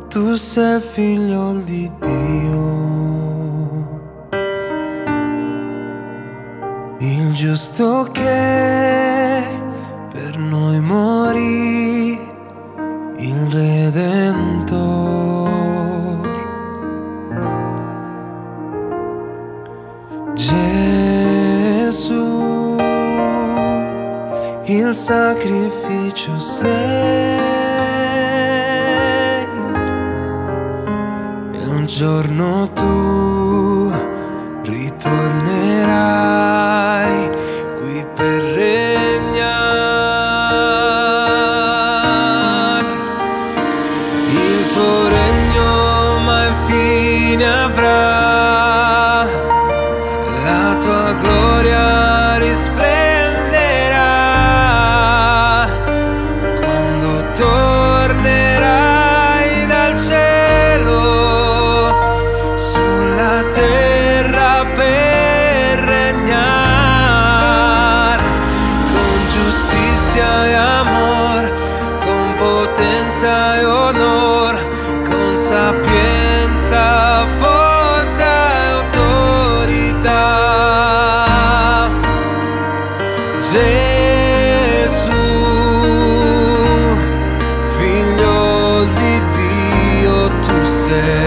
tu sei figlio di Dio, il giusto che per noi morì, il Redentor. Gesù, il sacrificio sei, e un giorno tu ritornerai qui per regnare. Il tuo regno mai fine avrà, la tua gloria risplenderà quando tornerai dal cielo sulla terra per regnare con giustizia e amor, con potenza e onor, con sapienza, forza e autorità. Gesù, figlio di Dio tu sei.